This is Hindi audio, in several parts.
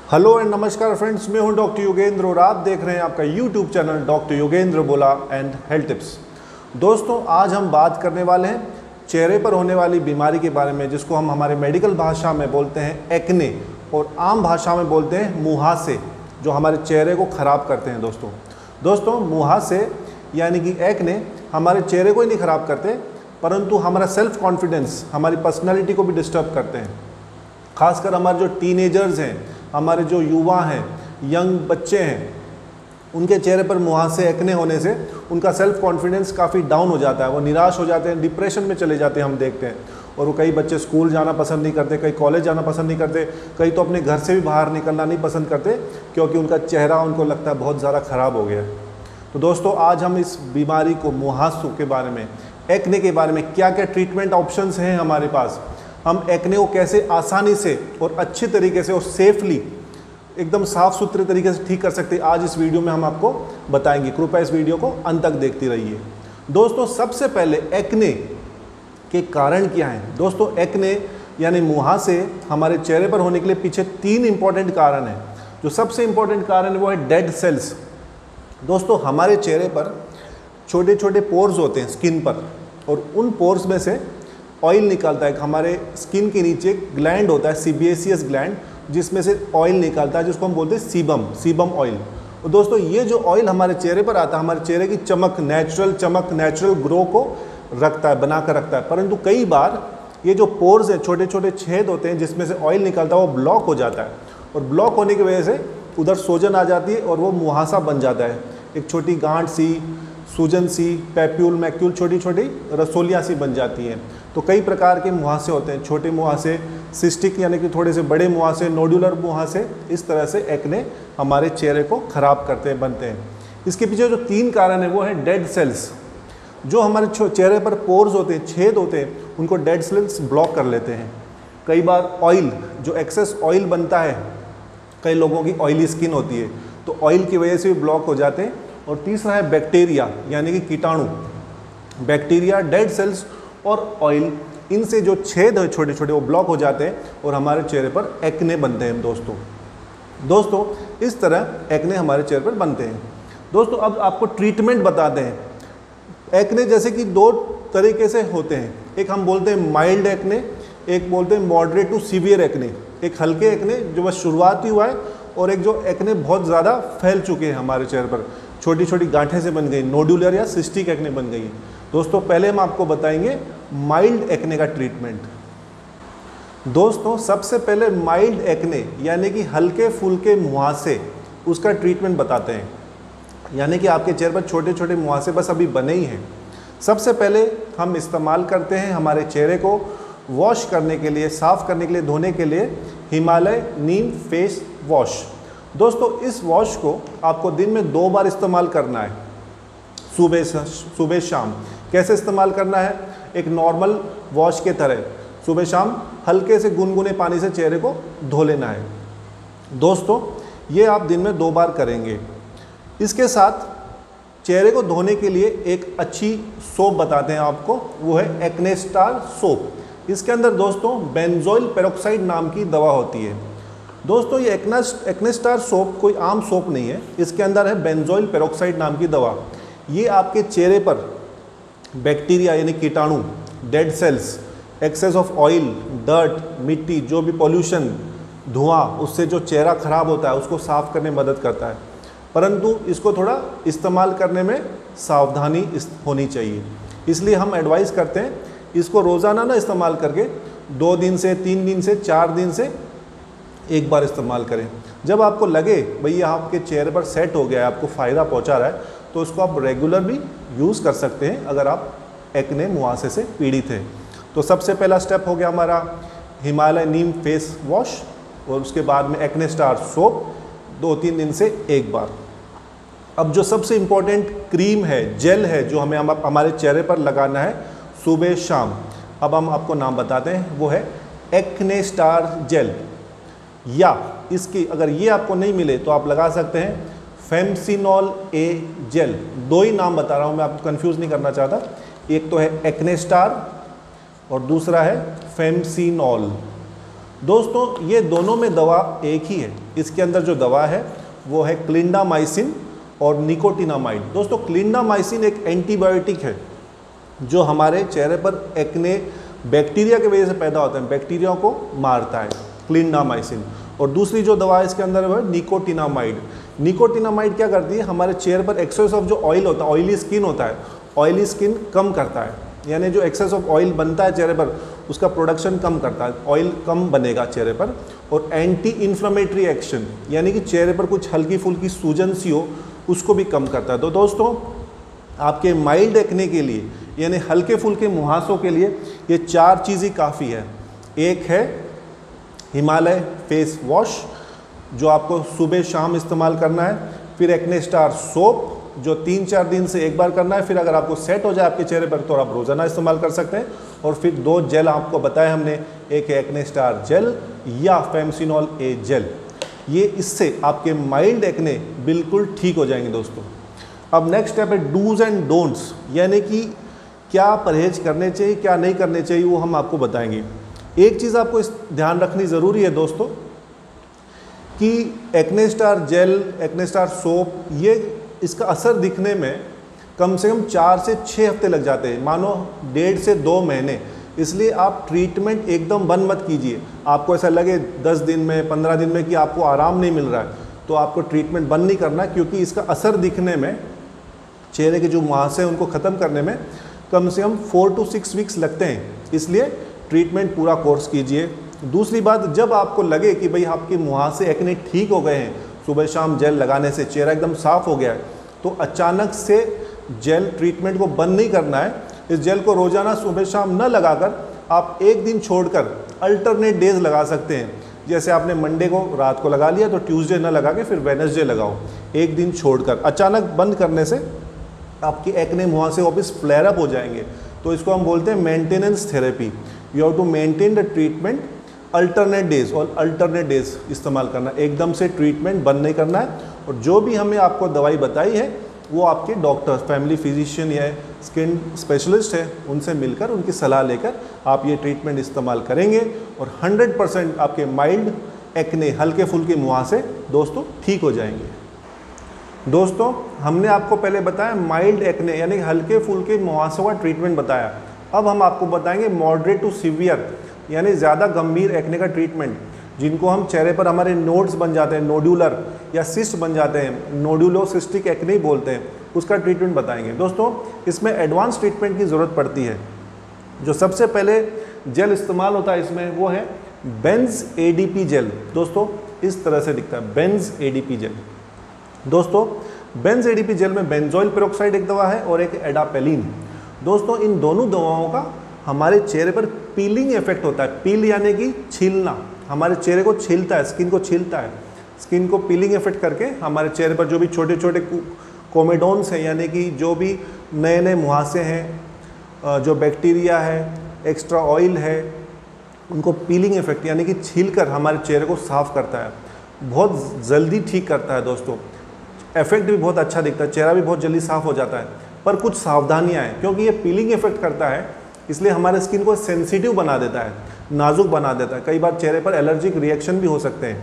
हेलो एंड नमस्कार फ्रेंड्स, मैं हूं डॉक्टर योगेंद्र और आप देख रहे हैं आपका यूट्यूब चैनल डॉक्टर योगेंद्र बोला एंड हेल्थ टिप्स। दोस्तों, आज हम बात करने वाले हैं चेहरे पर होने वाली बीमारी के बारे में, जिसको हम हमारे मेडिकल भाषा में बोलते हैं एक्ने और आम भाषा में बोलते हैं मुहासे, जो हमारे चेहरे को ख़राब करते हैं। दोस्तों मुहासे यानी कि एक्ने हमारे चेहरे को ही नहीं ख़राब करते, परंतु हमारा सेल्फ कॉन्फिडेंस, हमारी पर्सनैलिटी को भी डिस्टर्ब करते हैं। खासकर हमारे जो टीनेजर्स हैं, हमारे जो युवा हैं, यंग बच्चे हैं, उनके चेहरे पर मुहासे एक्ने होने से उनका सेल्फ कॉन्फिडेंस काफ़ी डाउन हो जाता है। वो निराश हो जाते हैं, डिप्रेशन में चले जाते हैं, हम देखते हैं। और वो कई बच्चे स्कूल जाना पसंद नहीं करते, कई कॉलेज जाना पसंद नहीं करते, कई तो अपने घर से भी बाहर निकलना नहीं पसंद करते, क्योंकि उनका चेहरा उनको लगता है बहुत ज़्यादा ख़राब हो गया है। तो दोस्तों, आज हम इस बीमारी को, मुहासों के बारे में, एक्ने के बारे में, क्या क्या ट्रीटमेंट ऑप्शंस हैं हमारे पास, हम एक्ने को कैसे आसानी से और अच्छे तरीके से और सेफली, एकदम साफ़ सुथरे तरीके से ठीक कर सकते हैं, आज इस वीडियो में हम आपको बताएंगे। कृपया इस वीडियो को अंत तक देखती रहिए। दोस्तों, सबसे पहले एक्ने के कारण क्या हैं। दोस्तों, एक्ने यानी मुहासे हमारे चेहरे पर होने के लिए पीछे 3 इंपॉर्टेंट कारण हैं। जो सबसे इंपॉर्टेंट कारण है वो है डेड सेल्स। दोस्तों, हमारे चेहरे पर छोटे छोटे पोर्स होते हैं स्किन पर, और उन पोर्स में से ऑयल निकलता है। हमारे स्किन के नीचे एक ग्लैंड होता है, सीबेसियस ग्लैंड, जिसमें से ऑयल निकलता है, जिसको हम बोलते हैं सीबम ऑयल। और दोस्तों, ये जो ऑयल हमारे चेहरे पर आता है, हमारे चेहरे की नेचुरल ग्रो को रखता है, बना कर रखता है। परंतु कई बार ये जो पोर्स है, छोटे छोटे छेद होते हैं जिसमें से ऑयल निकलता है, वो ब्लॉक हो जाता है, और ब्लॉक होने की वजह से उधर सूजन आ जाती है और वो मुहासा बन जाता है। एक छोटी गांठ सी, सूजन सी, पैप्यूल मैक्यूल, छोटी छोटी रसोलियाँ सी बन जाती हैं। तो कई प्रकार के मुहासे होते हैं, छोटे मुहासे, सिस्टिक यानी कि थोड़े से बड़े मुहासे, नोडुलर मुहासे। इस तरह से एक्ने हमारे चेहरे को ख़राब बनते हैं। इसके पीछे जो 3 कारण है वो है डेड सेल्स। जो हमारे चेहरे पर पोर्स होते हैं, छेद होते हैं, उनको डेड सेल्स ब्लॉक कर लेते हैं। कई बार ऑयल, जो एक्सेस ऑयल बनता है, कई लोगों की ऑयली स्किन होती है, तो ऑयल की वजह से भी ब्लॉक हो जाते हैं। और तीसरा है बैक्टीरिया यानी कि कीटाणु। बैक्टीरिया, डेड सेल्स और ऑयल, इनसे जो छेद है छोटे छोटे, वो ब्लॉक हो जाते हैं और हमारे चेहरे पर एक्ने बनते हैं। दोस्तों इस तरह एक्ने हमारे चेहरे पर बनते हैं। दोस्तों, अब आपको ट्रीटमेंट बताते हैं। एक्ने जैसे कि 2 तरीके से होते हैं। एक हम बोलते हैं माइल्ड एक्ने, एक बोलते हैं मॉडरेट टू सीवियर एक्ने। एक हल्के एक्ने जो बस शुरुआत ही हुआ है, और एक जो एक्ने बहुत ज़्यादा फैल चुके हैं हमारे चेहरे पर, छोटी छोटी गांठें से बन गई, नोडुलर या सिस्टिक एक्ने बन गई। दोस्तों, पहले हम आपको बताएंगे माइल्ड एक्ने का ट्रीटमेंट। दोस्तों, सबसे पहले माइल्ड एक्ने यानी कि हल्के फुल्के मुहासे, उसका ट्रीटमेंट बताते हैं। यानी कि आपके चेहरे पर छोटे छोटे मुहासे बस अभी बने ही हैं। सबसे पहले हम इस्तेमाल करते हैं हमारे चेहरे को वॉश करने के लिए, साफ़ करने के लिए, धोने के लिए हिमालय नीम फेस वॉश। दोस्तों, इस वॉश को आपको दिन में 2 बार इस्तेमाल करना है, सुबह शाम। कैसे इस्तेमाल करना है? एक नॉर्मल वॉश के तरह सुबह शाम हल्के से गुनगुने पानी से चेहरे को धो लेना है। दोस्तों, ये आप दिन में 2 बार करेंगे। इसके साथ चेहरे को धोने के लिए एक अच्छी सोप बताते हैं आपको, वो है एक्ने स्टार सोप। इसके अंदर दोस्तों बेंजोइल पेरोक्साइड नाम की दवा होती है। दोस्तों, ये एक्ने स्टार सोप कोई आम सोप नहीं है, इसके अंदर है बेंजोइल पेरोक्साइड नाम की दवा। ये आपके चेहरे पर बैक्टीरिया यानी कीटाणु, dead cells, excess of oil, dirt, मिट्टी, जो भी पॉल्यूशन, धुआं, उससे जो चेहरा ख़राब होता है उसको साफ़ करने में मदद करता है। परंतु इसको थोड़ा इस्तेमाल करने में सावधानी होनी चाहिए, इसलिए हम एडवाइस करते हैं इसको रोज़ाना ना इस्तेमाल करके 2 दिन से 3 दिन से 4 दिन से 1 बार इस्तेमाल करें। जब आपको लगे भई आपके चेहरे पर सेट हो गया है, आपको फ़ायदा पहुंचा रहा है, तो उसको आप रेगुलर भी यूज़ कर सकते हैं अगर आप एक्ने मुहासे से पीड़ित हैं। तो सबसे पहला स्टेप हो गया हमारा हिमालय नीम फेस वॉश, और उसके बाद में एक्ने स्टार सोप 2-3 दिन से 1 बार। अब जो सबसे इम्पोर्टेंट क्रीम है, जेल है, जो हमें हमारे चेहरे पर लगाना है सुबह शाम, अब हम आपको नाम बताते हैं, वो है एक्ने स्टार जेल। या इसकी अगर ये आपको नहीं मिले तो आप लगा सकते हैं फेमसिनॉल ए जेल। 2 ही नाम बता रहा हूँ मैं, आपको कंफ्यूज नहीं करना चाहता। एक तो है एक्ने स्टार और दूसरा है फेमसिनॉल। दोस्तों ये दोनों में दवा एक ही है। इसके अंदर जो दवा है वो है क्लिंडामाइसिन और निकोटिनामाइड। दोस्तों क्लिंडामाइसिन एक एंटीबायोटिक है जो हमारे चेहरे पर एक्ने बैक्टीरिया की वजह से पैदा होता है, बैक्टीरिया को मारता है क्लिंडामाइसिन। और दूसरी जो दवा है इसके अंदर वो है निकोटिनामाइड। निकोटिनामाइड क्या करती है, हमारे चेहरे पर एक्सेस ऑफ जो ऑयल होता है, ऑयली स्किन होता है, ऑयली स्किन कम करता है, यानी जो एक्सेस ऑफ ऑयल बनता है चेहरे पर उसका प्रोडक्शन कम करता है, ऑयल कम बनेगा चेहरे पर। और एंटी इन्फ्लेमेटरी एक्शन, यानी कि चेहरे पर कुछ हल्की फुल्की सूजन सी हो उसको भी कम करता है। तो दोस्तों आपके माइल्ड एक्ने के लिए यानी हल्के फुल्के मुहासों के लिए ये 4 चीज़ ही काफ़ी है। एक है हिमालय फेस वॉश जो आपको सुबह शाम इस्तेमाल करना है, फिर एक्ने स्टार सोप जो 3-4 दिन से एक बार करना है, फिर अगर आपको सेट हो जाए आपके चेहरे पर तो आप रोज़ाना इस्तेमाल कर सकते हैं। और फिर 2 जेल आपको बताया हमने, एक है एक्ने स्टार जेल या फेमसिनॉल ए जेल। ये इससे आपके माइल्ड एक्ने बिल्कुल ठीक हो जाएंगे दोस्तों। अब नेक्स्ट स्टेप है डूज एंड डोंट्स, यानी कि क्या परहेज करने चाहिए क्या नहीं करने चाहिए वो हम आपको बताएंगे। एक चीज़ आपको इस ध्यान रखनी ज़रूरी है दोस्तों कि acne star gel, acne star soap, ये इसका असर दिखने में कम से कम 4 से 6 हफ्ते लग जाते हैं, मानो 1.5 से 2 महीने। इसलिए आप ट्रीटमेंट एकदम बंद मत कीजिए। आपको ऐसा लगे 10 दिन में 15 दिन में कि आपको आराम नहीं मिल रहा है तो आपको ट्रीटमेंट बंद नहीं करना, क्योंकि इसका असर दिखने में, चेहरे के जो मुहासे हैं उनको ख़त्म करने में कम से कम 4 to 6 वीक्स लगते हैं। इसलिए ट्रीटमेंट पूरा कोर्स कीजिए। दूसरी बात, जब आपको लगे कि भाई आपके मुहासे एक्ने ठीक हो गए हैं, सुबह शाम जेल लगाने से चेहरा एकदम साफ़ हो गया है, तो अचानक से जेल ट्रीटमेंट को बंद नहीं करना है। इस जेल को रोज़ाना सुबह शाम न लगाकर आप एक दिन छोड़कर अल्टरनेट डेज लगा सकते हैं। जैसे आपने मंडे को रात को लगा लिया तो ट्यूसडे न लगा के फिर वेडनेसडे लगाओ, एक दिन छोड़कर। अचानक बंद करने से आपके एक्ने मुहासे वापस फ्लेयर अप हो जाएंगे। तो इसको हम बोलते हैं maintenance therapy. You have to maintain the treatment alternate days, और अल्टरनेट डेज इस्तेमाल करना, एकदम से ट्रीटमेंट बंद नहीं करना है। और जो भी हमने आपको दवाई बताई है वो आपके डॉक्टर, फैमिली फिजिशियन या स्किन स्पेशलिस्ट है, उनसे मिलकर उनकी सलाह लेकर आप ये ट्रीटमेंट इस्तेमाल करेंगे और 100% आपके माइल्ड एक्ने, हल्के फुल्के मुहासे दोस्तों ठीक हो जाएंगे। दोस्तों हमने आपको पहले बताया माइल्ड एक्ने यानी हल्के फुल्के मुहासों का ट्रीटमेंट बताया। अब हम आपको बताएंगे मॉडरेट टू सीवियर यानी ज़्यादा गंभीर एक्ने का ट्रीटमेंट, जिनको हम चेहरे पर हमारे नोड्स बन जाते हैं, नोड्यूलर या सिस्ट बन जाते हैं, नोड्यूलोसिस्टिक एक्ने बोलते हैं, उसका ट्रीटमेंट बताएंगे। दोस्तों इसमें एडवांस ट्रीटमेंट की ज़रूरत पड़ती है। जो सबसे पहले जेल इस्तेमाल होता है इसमें वो है बेंज एडीपी जेल। दोस्तों इस तरह से दिखता है बेंज एडीपी जेल। दोस्तों बेंज एडीपी जेल में बेंजोइल पेरोक्साइड एक दवा है और एक एडापेलिन। दोस्तों इन दोनों दवाओं का हमारे चेहरे पर पीलिंग इफेक्ट होता है। पील यानी कि छीलना, हमारे चेहरे को छीलता है, स्किन को छीलता है। स्किन को पीलिंग इफेक्ट करके हमारे चेहरे पर जो भी छोटे छोटे कोमेडोन्स हैं यानी कि जो भी नए नए मुहासे हैं, जो बैक्टीरिया है, एक्स्ट्रा ऑयल है, उनको पीलिंग इफेक्ट यानी कि छीलकर हमारे चेहरे को साफ़ करता है, बहुत जल्दी ठीक करता है। दोस्तों इफेक्ट भी बहुत अच्छा दिखता है, चेहरा भी बहुत जल्दी साफ़ हो जाता है। पर कुछ सावधानियां हैं, क्योंकि ये पीलिंग इफेक्ट करता है इसलिए हमारे स्किन को सेंसिटिव बना देता है, नाजुक बना देता है। कई बार चेहरे पर एलर्जिक रिएक्शन भी हो सकते हैं,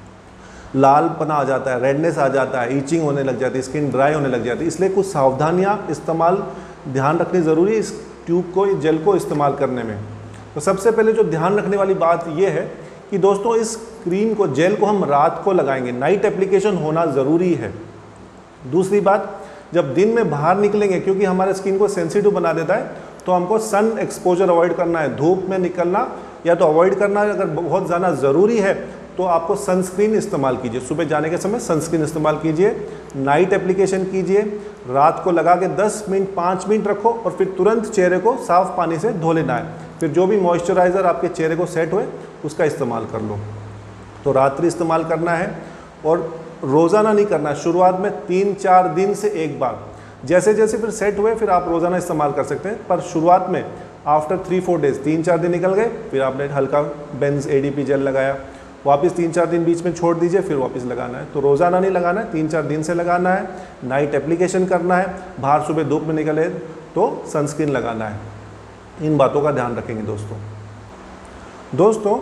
लालपना आ जाता है, रेडनेस आ जाता है, ईचिंग होने लग जाती है, स्किन ड्राई होने लग जाती है। इसलिए कुछ सावधानियां इस्तेमाल ध्यान रखनी ज़रूरी है इस ट्यूब को, इस जेल को इस्तेमाल करने में। तो सबसे पहले जो ध्यान रखने वाली बात यह है कि दोस्तों इस क्रीम को, जेल को हम रात को लगाएंगे, नाइट एप्लीकेशन होना ज़रूरी है। दूसरी बात, जब दिन में बाहर निकलेंगे, क्योंकि हमारे स्किन को सेंसिटिव बना देता है, तो हमको सन एक्सपोजर अवॉइड करना है। धूप में निकलना या तो अवॉइड करना है, अगर बहुत ज़्यादा ज़रूरी है तो आपको सनस्क्रीन इस्तेमाल कीजिए। सुबह जाने के समय सनस्क्रीन इस्तेमाल कीजिए, नाइट एप्लीकेशन कीजिए, रात को लगा के 10 मिनट 5 मिनट रखो और फिर तुरंत चेहरे को साफ़ पानी से धो लेना है। फिर जो भी मॉइस्चराइज़र आपके चेहरे को सेट हुए उसका इस्तेमाल कर लो। तो रात्रि इस्तेमाल करना है और रोज़ाना नहीं करना है। शुरुआत में 3-4 दिन से एक बार, जैसे जैसे फिर सेट हुए फिर आप रोज़ाना इस्तेमाल कर सकते हैं। पर शुरुआत में आफ्टर 3-4 डेज, 3-4 दिन निकल गए, फिर आपने हल्का बेंज एडीपी जेल लगाया, वापस 3-4 दिन बीच में छोड़ दीजिए, फिर वापस लगाना है। तो रोज़ाना नहीं लगाना है, 3-4 दिन से लगाना है। नाइट एप्लीकेशन करना है, बाहर सुबह धूप में निकले तो सनस्क्रीन लगाना है। इन बातों का ध्यान रखेंगे दोस्तों।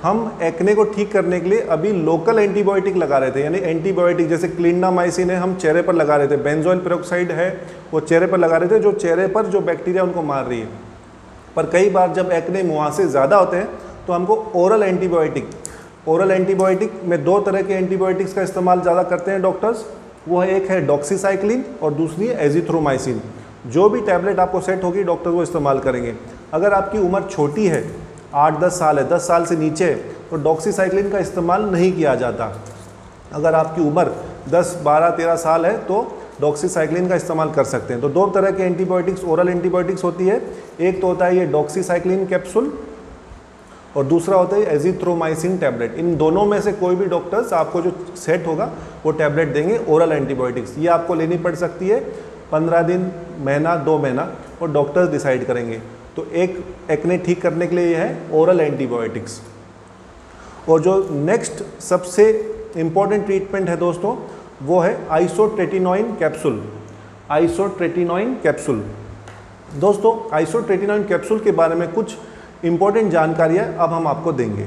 हम एक्ने को ठीक करने के लिए अभी लोकल एंटीबायोटिक लगा रहे थे, यानी एंटीबायोटिक जैसे क्लिंडामाइसिन है हम चेहरे पर लगा रहे थे, बेंजोइल पेरोक्साइड है वो चेहरे पर लगा रहे थे, जो चेहरे पर जो बैक्टीरिया उनको मार रही है। पर कई बार जब एक्ने मुहासे ज़्यादा होते हैं तो हमको ओरल एंटीबायोटिक में 2 तरह के एंटीबायोटिक्स का इस्तेमाल ज़्यादा करते हैं डॉक्टर्स। वो है, एक है डॉक्सीसाइक्लिन और दूसरी है एजिथ्रोमाइसिन। जो भी टैबलेट आपको सेट होगी डॉक्टर वो इस्तेमाल करेंगे। अगर आपकी उम्र छोटी है, 8-10 साल है, 10 साल से नीचे है, तो डॉक्सीसाइक्लिन का इस्तेमाल नहीं किया जाता। अगर आपकी उम्र 10, 12, 13 साल है तो डॉक्सीसाइक्लिन का इस्तेमाल कर सकते हैं। तो 2 तरह के एंटीबायोटिक्स, ओरल एंटीबायोटिक्स होती है। एक तो होता है ये डॉक्सीसाइक्लिन कैप्सूल और दूसरा होता है एजिथ्रोमाइसिन टैबलेट। इन दोनों में से कोई भी डॉक्टर्स आपको जो सेट होगा वो टैबलेट देंगे, ओरल एंटीबायोटिक्स। ये आपको लेनी पड़ सकती है 15 दिन, महीना, 2 महीना, और डॉक्टर्स डिसाइड करेंगे। तो एक एक्ने ठीक करने के लिए ये है ओरल एंटीबायोटिक्स। और जो नेक्स्ट सबसे इम्पॉर्टेंट ट्रीटमेंट है दोस्तों वो है आइसोट्रेटिनोइन कैप्सूल। आइसोट्रेटिनोइन कैप्सूल दोस्तों, आइसोट्रेटिनोइन कैप्सूल के बारे में कुछ इम्पॉर्टेंट जानकारियाँ अब हम आपको देंगे।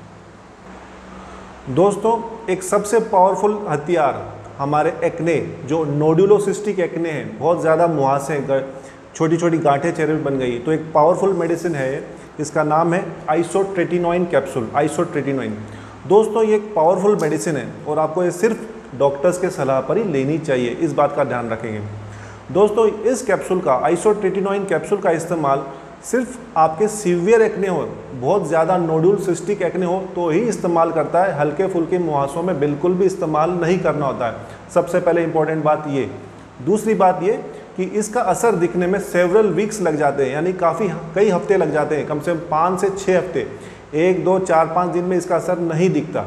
दोस्तों, एक सबसे पावरफुल हथियार हमारे एक्ने, जो नोडुलोसिस्टिक एक्ने हैं, बहुत ज़्यादा मुहासे, छोटी छोटी गांठें चेहरे में बन गई, तो एक पावरफुल मेडिसिन है, इसका नाम है आइसोट्रेटिनोइन कैप्सूल। आइसोट्रेटिनोइन दोस्तों ये एक पावरफुल मेडिसिन है और आपको ये सिर्फ डॉक्टर्स के सलाह पर ही लेनी चाहिए, इस बात का ध्यान रखेंगे। दोस्तों इस कैप्सूल का, आइसोट्रेटिनोइन कैप्सूल का इस्तेमाल सिर्फ आपके सीवियर एक्ने हो, बहुत ज़्यादा नोडुल सिस्टिक एक्ने हो तो ही इस्तेमाल करता है। हल्के फुल्के मुहासों में बिल्कुल भी इस्तेमाल नहीं करना होता है। सबसे पहले इंपॉर्टेंट बात ये। दूसरी बात ये कि इसका असर दिखने में सेवरल वीक्स लग जाते हैं, यानी कई हफ्ते लग जाते हैं, कम से कम 5 से 6 हफ्ते, 1, 2, 4, 5 दिन में इसका असर नहीं दिखता।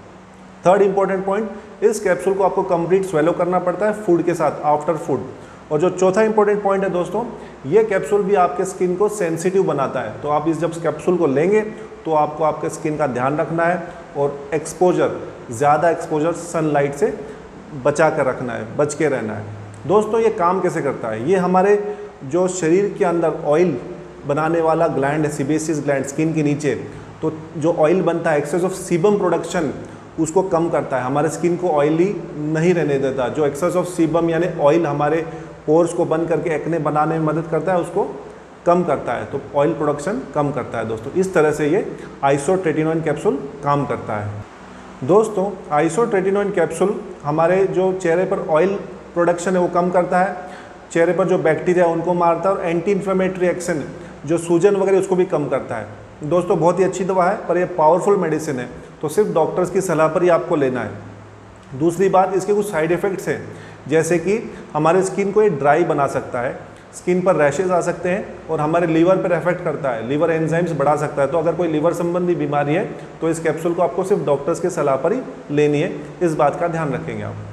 थर्ड इंपॉर्टेंट पॉइंट, इस कैप्सूल को आपको कंप्लीट स्वेलो करना पड़ता है फूड के साथ, आफ्टर फूड। और जो चौथा इंपॉर्टेंट पॉइंट है दोस्तों, ये कैप्सूल भी आपके स्किन को सेंसिटिव बनाता है। तो आप जब कैप्सूल को लेंगे तो आपको आपके स्किन का ध्यान रखना है और एक्सपोजर, ज़्यादा एक्सपोजर सनलाइट से बचा कर रखना है, बच के रहना है। दोस्तों ये काम कैसे करता है, ये हमारे जो शरीर के अंदर ऑयल बनाने वाला ग्लैंड है, सीबेसियस ग्लैंड स्किन के नीचे, तो जो ऑयल बनता है, एक्सेस ऑफ सीबम प्रोडक्शन, उसको कम करता है, हमारे स्किन को ऑयली नहीं रहने देता। जो एक्सेस ऑफ सीबम यानी ऑयल हमारे पोर्स को बंद करके एक्ने बनाने में मदद करता है, उसको कम करता है, तो ऑयल प्रोडक्शन कम करता है। दोस्तों इस तरह से ये आइसोट्रेटिनोइन कैप्सूल काम करता है। दोस्तों आइसोट्रेटिनोइन कैप्सूल हमारे जो चेहरे पर ऑयल प्रोडक्शन है वो कम करता है, चेहरे पर जो बैक्टीरिया है उनको मारता है, और एंटी इन्फ्लेमेटरी एक्शन, जो सूजन वगैरह, उसको भी कम करता है। दोस्तों बहुत ही अच्छी दवा है, पर ये पावरफुल मेडिसिन है, तो सिर्फ डॉक्टर्स की सलाह पर ही आपको लेना है। दूसरी बात, इसके कुछ साइड इफ़ेक्ट्स हैं, जैसे कि हमारे स्किन को ये ड्राई बना सकता है, स्किन पर रैशेज आ सकते हैं, और हमारे लीवर पर इफेक्ट करता है, लीवर एंजाइम्स बढ़ा सकता है। तो अगर कोई लीवर संबंधी बीमारी है तो इस कैप्सूल को आपको सिर्फ डॉक्टर्स के सलाह पर ही लेनी है, इस बात का ध्यान रखेंगे आप।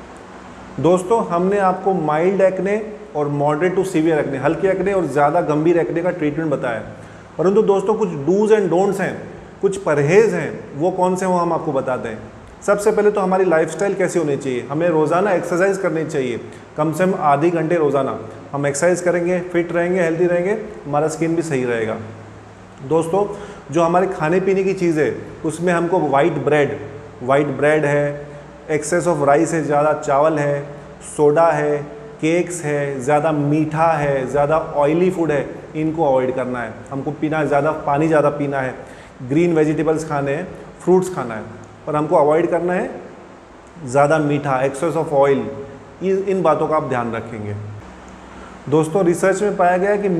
दोस्तों हमने आपको माइल्ड एक्ने और मॉडरेट टू सीवियर एक्ने, हल्के एक्ने और ज़्यादा गंभीर एक्ने का ट्रीटमेंट बताया, परंतु दोस्तों कुछ डूज एंड डोंट्स हैं, कुछ परहेज़ हैं, वो कौन से वो हम आपको बताते हैं। सबसे पहले तो हमारी लाइफस्टाइल कैसी होनी चाहिए, हमें रोज़ाना एक्सरसाइज करनी चाहिए, कम से कम आधे घंटे रोज़ाना हम एक्सरसाइज करेंगे, फिट रहेंगे, हेल्दी रहेंगे, हमारा स्किन भी सही रहेगा। दोस्तों जो हमारे खाने पीने की चीज़ है उसमें हमको वाइट ब्रेड है, एक्सेस ऑफ राइस है, ज़्यादा चावल है, सोडा है, केक्स है, ज़्यादा मीठा है, ज़्यादा ऑयली फूड है, इनको अवॉइड करना है। हमको पीना ज़्यादा, पानी ज़्यादा पीना है, ग्रीन वेजिटेबल्स खाने हैं, फ्रूट्स खाना है, पर हमको अवॉइड करना है ज़्यादा मीठा, एक्सेस ऑफ ऑयल, इन बातों का आप ध्यान रखेंगे। दोस्तों रिसर्च में पाया गया है कि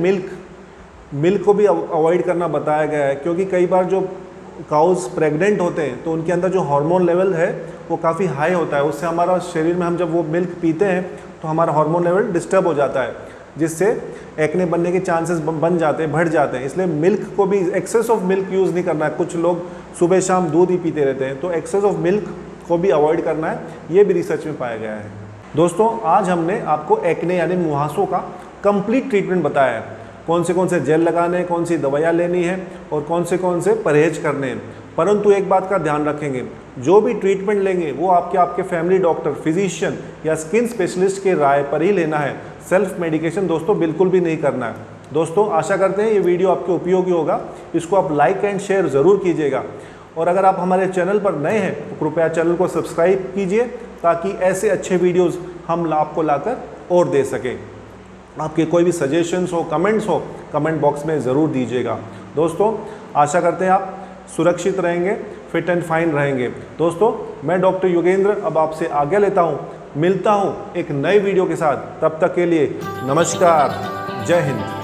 मिल्क को भी अवॉइड करना बताया गया है, क्योंकि कई बार जो काउज प्रेग्नेंट होते हैं तो उनके अंदर जो हार्मोन लेवल है वो काफ़ी हाई होता है, उससे हमारा शरीर में, हम जब वो मिल्क पीते हैं तो हमारा हार्मोन लेवल डिस्टर्ब हो जाता है, जिससे एक्ने बनने के चांसेस बन जाते हैं, बढ़ जाते हैं। इसलिए मिल्क को भी, एक्सेस ऑफ मिल्क यूज़ नहीं करना है। कुछ लोग सुबह शाम दूध ही पीते रहते हैं, तो एक्सेस ऑफ मिल्क को भी अवॉइड करना है, ये भी रिसर्च में पाया गया है। दोस्तों आज हमने आपको एक्ने यानी मुहासों का कंप्लीट ट्रीटमेंट बताया है, कौन से जेल लगाने हैं, कौन सी दवाइयाँ लेनी है और कौन से परहेज करने हैं। परंतु एक बात का ध्यान रखेंगे, जो भी ट्रीटमेंट लेंगे वो आपके फैमिली डॉक्टर, फिजिशियन या स्किन स्पेशलिस्ट के राय पर ही लेना है। सेल्फ मेडिकेशन दोस्तों बिल्कुल भी नहीं करना है। दोस्तों आशा करते हैं ये वीडियो आपके उपयोगी होगा, इसको आप लाइक एंड शेयर ज़रूर कीजिएगा, और अगर आप हमारे चैनल पर नए हैं तो कृपया चैनल को सब्सक्राइब कीजिए ताकि ऐसे अच्छे वीडियोस हम आपको लाकर और दे सकें। आपके कोई भी सजेशंस हो, कमेंट्स हो, कमेंट बॉक्स में ज़रूर दीजिएगा। दोस्तों आशा करते हैं आप सुरक्षित रहेंगे, फिट एंड फाइन रहेंगे। दोस्तों मैं डॉक्टर योगेंद्र अब आपसे आज्ञा लेता हूँ, मिलता हूँ एक नए वीडियो के साथ। तब तक के लिए नमस्कार, जय हिंद।